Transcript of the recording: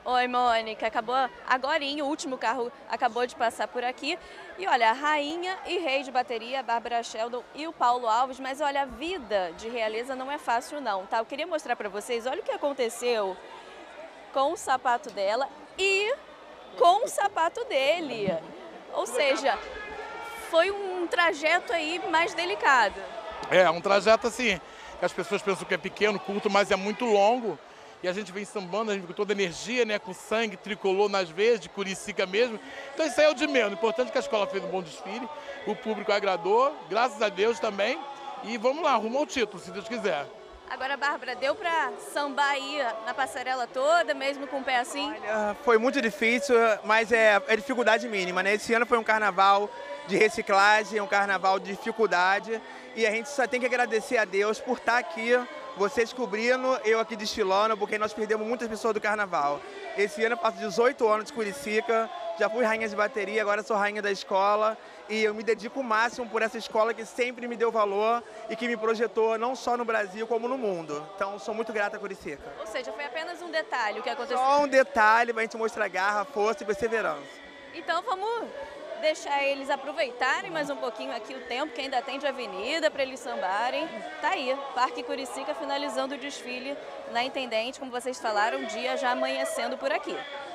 Oi, Mônica. Acabou agorinha, o último carro acabou de passar por aqui. E olha, a rainha e rei de bateria, a Bárbara Sheldon e o Paulo Alves. Mas olha, a vida de realeza não é fácil não, tá? Eu queria mostrar pra vocês, olha o que aconteceu com o sapato dela e com o sapato dele. Ou seja, foi um trajeto aí mais delicado. É, um trajeto assim, que as pessoas pensam que é pequeno, curto, mas é muito longo. E a gente vem sambando, a gente com toda energia, né, com sangue tricolor nas veias, de Curicica mesmo. Então isso aí é o de menos. O importante é que a escola fez um bom desfile, o público agradou, graças a Deus também. E vamos lá, rumo ao título, se Deus quiser. Agora, Bárbara, deu pra sambar aí na passarela toda, mesmo com o pé assim? Olha, foi muito difícil, mas é dificuldade mínima, né? Esse ano foi um carnaval de reciclagem, um carnaval de dificuldade. E a gente só tem que agradecer a Deus por estar aqui, você descobrindo, eu aqui desfilando, porque nós perdemos muitas pessoas do carnaval. Esse ano eu faço 18 anos de Curicica, já fui rainha de bateria, agora sou rainha da escola. E eu me dedico o máximo por essa escola que sempre me deu valor e que me projetou não só no Brasil, como no mundo. Então, sou muito grata a Curicica. Ou seja, foi apenas um detalhe o que aconteceu. Só um detalhe para a gente mostrar garra, força e perseverança. Então vamos deixar eles aproveitarem mais um pouquinho aqui o tempo, que ainda tem de avenida, para eles sambarem. Tá aí, Parque Curicica finalizando o desfile na Intendente, como vocês falaram, o dia já amanhecendo por aqui.